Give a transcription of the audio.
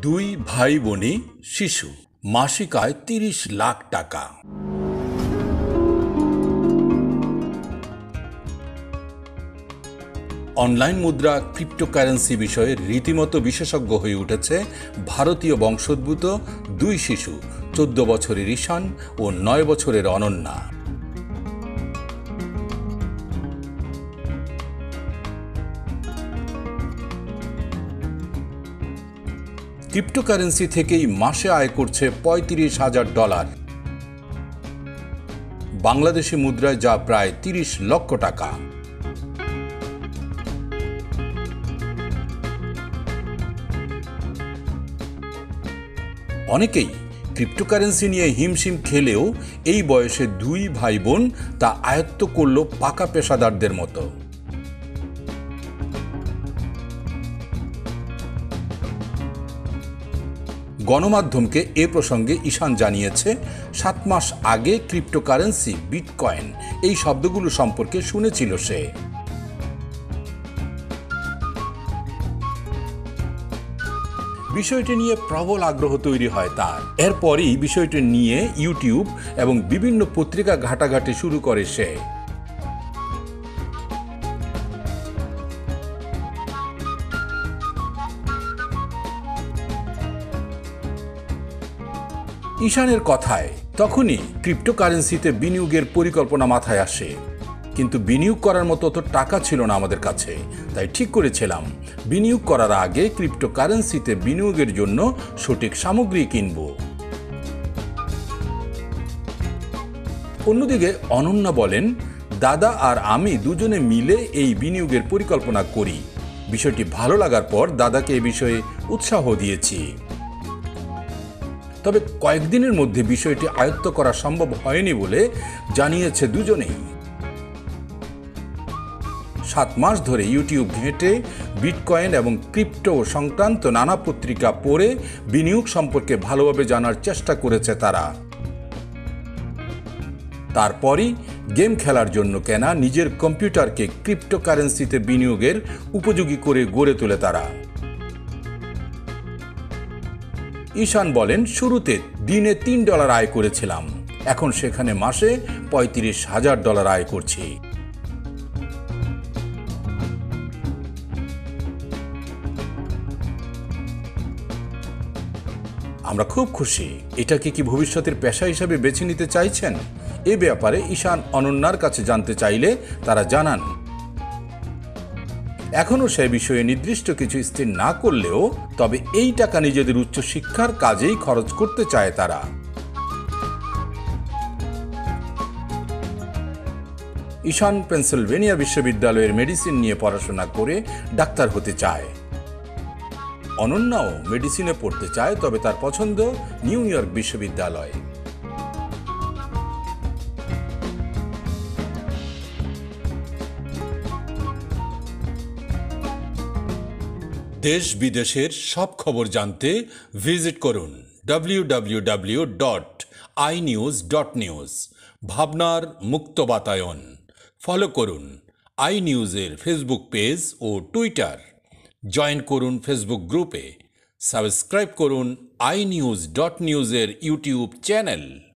দুই ভাই বোনে শিশু, মাসিক আয় ৩০ লাখ টাকা। অনলাইন মুদ্রা ক্রিপ্টোকারেন্সি বিষয়ে রীতিমতো বিশেষজ্ঞ হয়ে উঠেছে ভারতীয় বংশোদ্ভূত দুই শিশু, ১৪ বছরের ঈশান ও ৯ বছরের অনন্যা। ক্রিপ্টোকারেন্সি থেকেই মাসে আয় করছে $৩৫,০০০, বাংলাদেশি মুদ্রায় যা প্রায় ৩০ লক্ষ টাকা। অনেকেই ক্রিপ্টোকারেন্সি নিয়ে হিমশিম খেলেও এই বয়সে দুই ভাই বোন তা আয়ত্ত করল পাকা পেশাদারদের মতো। গণমাধ্যমকে এ প্রসঙ্গে ঈশান জানিয়েছে, 7 মাস আগে ক্রিপ্টোকারেন্সি, বিটকয়েন এই শব্দগুলো সম্পর্কে শুনেছিল সে। বিষয়টি নিয়ে প্রবল আগ্রহ তৈরি হয় তার। এরপরই বিষয়টি নিয়ে ইউটিউব এবং বিভিন্ন পত্রিকা ঘাটাঘাটি শুরু করে সে। ঈশানের কথায় তখনই ক্রিপ্টোকারেন্সিতে বিনিয়োগের পরিকল্পনা মাথায় আসে, কিন্তু বিনিয়োগ করার মতো অত টাকা ছিল না আমাদের কাছে। তাই ঠিক করেছিলাম বিনিয়োগ করার আগে ক্রিপ্টোকারেন্সিতে বিনিয়োগের জন্য সঠিক সামগ্রী কিনব। অন্যদিকে অনন্যা বলেন, দাদা আর আমি দুজনে মিলে এই বিনিয়োগের পরিকল্পনা করি। বিষয়টি ভালো লাগার পর দাদাকে এ বিষয়ে উৎসাহ দিয়েছি। তবে কয়েকদিনের মধ্যে বিষয়টি আয়ত্ত করা সম্ভব হয়নি বলে জানিয়েছে দুজনেই। 7 মাস ধরে ইউটিউব ঘেঁটে বিটকয়েন এবং ক্রিপ্টো সংক্রান্ত নানা পত্রিকা পড়ে বিনিয়োগ সম্পর্কে ভালোভাবে জানার চেষ্টা করেছে তারা। তারপরই গেম খেলার জন্য কেনা নিজের কম্পিউটারকে ক্রিপ্টোকারেন্সিতে বিনিয়োগের উপযোগী করে গড়ে তোলে তারা। ঈশান বলেন, শুরুতে দিনে $3 আয় করেছিলাম, এখন সেখানে মাসে $৩৫,০০০ আয় করছি। আমরা খুব খুশি। এটাকে কি ভবিষ্যতের পেশা হিসাবে বেছে নিতে চাইছেন? এ ব্যাপারে ঈশান অনন্যার কাছে জানতে চাইলে তারা জানান, এখনও সে বিষয়ে নির্দিষ্ট কিছু স্থির না করলেও তবে এই টাকা নিজেদের উচ্চশিক্ষার কাজেই খরচ করতে চায় তারা। ঈশান পেনসিলভেনিয়া বিশ্ববিদ্যালয়ের মেডিসিন নিয়ে পড়াশোনা করে ডাক্তার হতে চায়। অনন্যাও মেডিসিনে পড়তে চায়, তবে তার পছন্দ নিউ ইয়র্ক বিশ্ববিদ্যালয়। দেশ বিদেশের সব খবর জানতে ভিজিট করুন www.inews.news। ভাবনার মুক্ত বাতায়ন। ফলো করুন iNews-এর ফেসবুক পেজ ও টুইটার। জয়েন করুন ফেসবুক গ্রুপে। সাবস্ক্রাইব করুন iNews.news-এর ইউটিউব চ্যানেল।